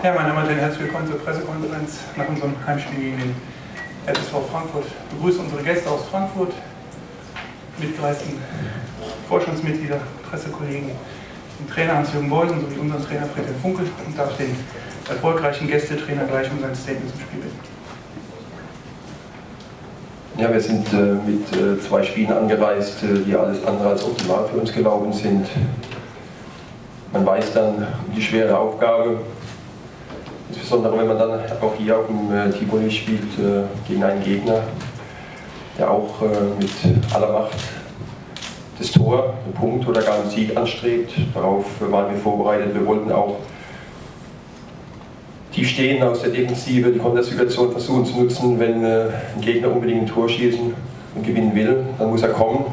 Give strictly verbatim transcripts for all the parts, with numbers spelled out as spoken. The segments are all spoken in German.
Ja, meine Damen und Herren, herzlich willkommen zur Pressekonferenz nach unserem Heimspiel gegen den F S V Frankfurt. Ich begrüße unsere Gäste aus Frankfurt, mitgereisten Vorstandsmitglieder, Pressekollegen, den Trainer Hans-Jürgen Beusen sowie unseren Trainer Friedhelm Funkel und darf den erfolgreichen Gästetrainer gleich um sein Statement zum Spiel bitten. Ja, wir sind äh, mit äh, zwei Spielen angereist, äh, die alles andere als optimal für uns gelaufen sind. Man weiß dann um die schwere Aufgabe, insbesondere wenn man dann auch hier auf dem äh, Tivoli spielt, äh, gegen einen Gegner, der auch äh, mit aller Macht das Tor, den Punkt oder gar einen Sieg anstrebt. Darauf waren wir vorbereitet. Wir wollten auch tief stehen aus der Defensive, die Kontersituation versuchen zu nutzen. Wenn äh, ein Gegner unbedingt ein Tor schießen und gewinnen will, dann muss er kommen.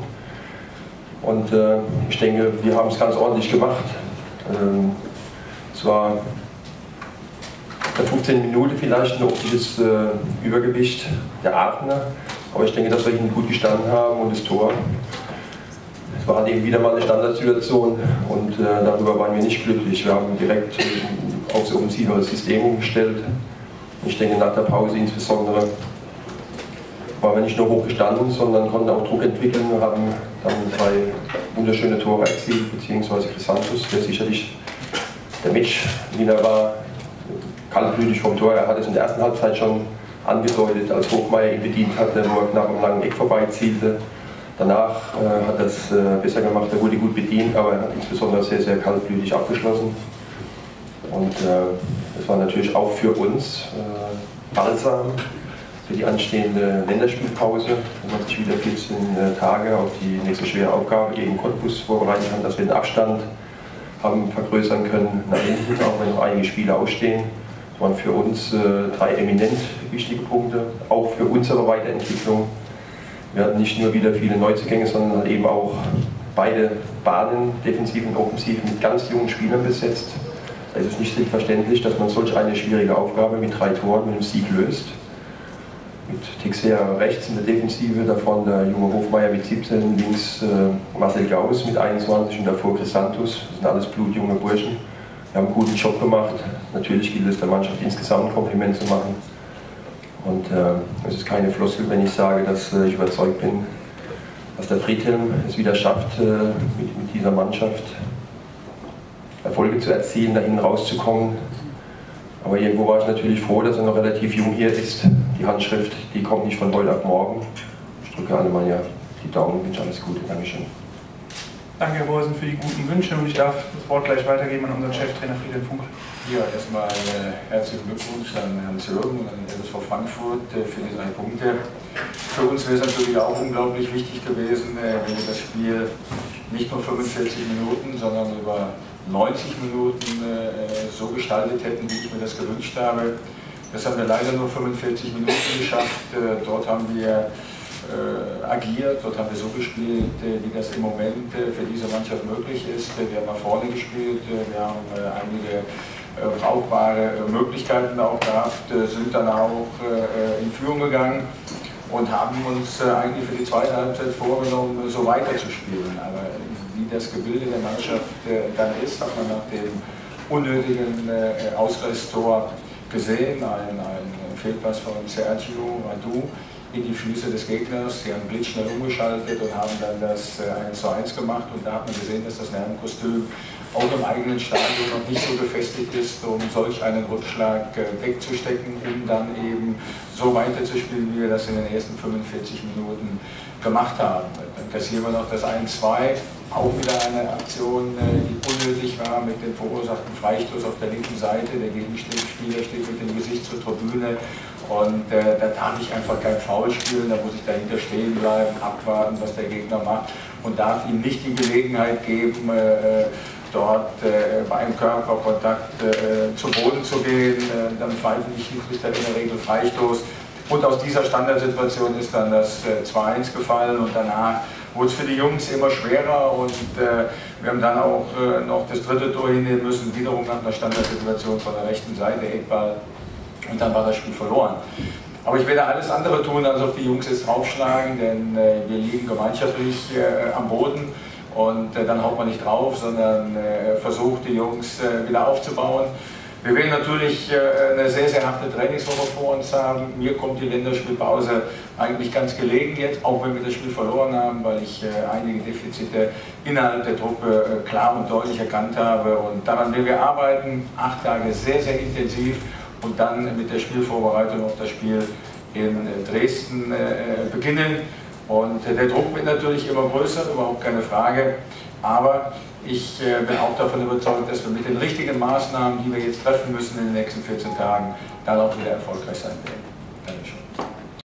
Und äh, ich denke, wir haben es ganz ordentlich gemacht. Ähm, es war der fünfzehnten Minute vielleicht ein optisches äh, Übergewicht der Aachener, aber ich denke, dass wir ihnen gut gestanden haben und das Tor. Es war halt eben wieder mal eine Standardsituation und äh, darüber waren wir nicht glücklich. Wir haben direkt äh, aufs offensivere System umgestellt. Ich denke, nach der Pause insbesondere waren wir nicht nur hoch gestanden, sondern konnten auch Druck entwickeln. Wir haben dann zwei wunderschöne Tore erzielt, beziehungsweise Chrysanthus, der sicherlich der Matchwinner war, kaltblütig vom Tor. Er hat es in der ersten Halbzeit schon angedeutet, als Hofmeier ihn bedient hatte, wo er knapp am langen Eck vorbeizielte. Danach äh, hat er es äh, besser gemacht, er wurde gut bedient, aber er hat insbesondere sehr, sehr kaltblütig abgeschlossen. Und äh, das war natürlich auch für uns äh, balsam für die anstehende Länderspielpause, wenn man sich wieder vierzehn äh, Tage auf die nächste schwere Aufgabe gegen Cottbus vorbereiten kann, dass wir den Abstand haben vergrößern können nach hinten, auch wenn noch einige Spiele ausstehen. Das waren für uns äh, drei eminent wichtige Punkte, auch für unsere Weiterentwicklung. Wir hatten nicht nur wieder viele Neuzugänge, sondern halt eben auch beide Bahnen, defensiv und offensiv, mit ganz jungen Spielern besetzt. Da ist es nicht selbstverständlich, dass man solch eine schwierige Aufgabe mit drei Toren, mit einem Sieg löst. Mit Texera rechts in der Defensive, davon der junge Hofmeier mit siebzehn, links äh, Marcel Gauss mit einundzwanzig und davor Chrysanthus. Das sind alles blutjunge Burschen. Wir haben einen guten Job gemacht. Natürlich gilt es der Mannschaft insgesamt ein Kompliment zu machen. Und äh, es ist keine Floskel, wenn ich sage, dass äh, ich überzeugt bin, dass der Friedhelm es wieder schafft, äh, mit, mit dieser Mannschaft Erfolge zu erzielen, da hinten rauszukommen. Aber irgendwo war ich natürlich froh, dass er noch relativ jung hier ist. Die Handschrift, die kommt nicht von heute auf morgen. Ich drücke alle mal ja die Daumen und wünsche alles Gute. Dankeschön. Danke, Herr Beusen, für die guten Wünsche und ich darf das Wort gleich weitergeben an unseren Cheftrainer Friedhelm Funkel. Ja, erstmal äh, herzlichen Glückwunsch an Herrn Jürgen und an den F S V Frankfurt äh, für die drei Punkte. Für uns wäre es natürlich auch unglaublich wichtig gewesen, äh, wenn wir das Spiel nicht nur fünfundvierzig Minuten, sondern über neunzig Minuten äh, so gestaltet hätten, wie ich mir das gewünscht habe. Das haben wir leider nur fünfundvierzig Minuten geschafft. Äh, dort haben wir äh, agiert, dort haben wir so gespielt, äh, wie das im Moment äh, für diese Mannschaft möglich ist. Äh, wir haben nach vorne gespielt, äh, wir haben äh, einige äh, brauchbare äh, Möglichkeiten auch gehabt, äh, sind dann auch äh, in Führung gegangen und haben uns äh, eigentlich für die zweite Halbzeit vorgenommen, so weiterzuspielen. Aber wie das Gebilde der Mannschaft äh, dann ist, hat man nach dem unnötigen äh, Ausgleichstor gesehen. Ein, ein Fehlpass von Sergio Radu in die Füße des Gegners. Sie haben blitzschnell umgeschaltet und haben dann das äh, eins zu eins gemacht. Und da hat man gesehen, dass das Nervenkostüm auch im eigenen Stadion noch nicht so gefestigt ist, um solch einen Rückschlag äh, wegzustecken, um dann eben so weiterzuspielen, wie wir das in den ersten fünfundvierzig Minuten gemacht haben. Dann kassieren wir noch das eins zu zwei, auch wieder eine Aktion, die unnötig war, mit dem verursachten Freistoß auf der linken Seite. Der Gegenspieler steht mit dem Gesicht zur Tribüne und äh, da darf ich einfach kein Foul spielen, da muss ich dahinter stehen bleiben, abwarten, was der Gegner macht und darf ihm nicht die Gelegenheit geben, äh, dort äh, bei einem Körperkontakt äh, zu Boden zu gehen. Äh, dann pfeifen die Schiedsrichter in der Regel Freistoß. Und aus dieser Standardsituation ist dann das äh, zwei eins gefallen und danach wurde es für die Jungs immer schwerer und äh, wir haben dann auch äh, noch das dritte Tor hinnehmen müssen, wiederum nach einer Standardsituation von der rechten Seite, Eckball, und dann war das Spiel verloren. Aber ich werde alles andere tun, als auf die Jungs jetzt draufschlagen, denn äh, wir liegen gemeinschaftlich äh, am Boden und äh, dann haut man nicht drauf, sondern äh, versucht die Jungs äh, wieder aufzubauen. Wir werden natürlich eine sehr, sehr harte Trainingswoche vor uns haben. Mir kommt die Länderspielpause eigentlich ganz gelegen jetzt, auch wenn wir das Spiel verloren haben, weil ich einige Defizite innerhalb der Truppe klar und deutlich erkannt habe. Und daran werden wir arbeiten, acht Tage sehr, sehr intensiv und dann mit der Spielvorbereitung auf das Spiel in Dresden beginnen. Und der Druck wird natürlich immer größer, überhaupt keine Frage. Aber ich äh, bin auch davon überzeugt, dass wir mit den richtigen Maßnahmen, die wir jetzt treffen müssen in den nächsten vierzehn Tagen, dann auch wieder erfolgreich sein werden. Dankeschön.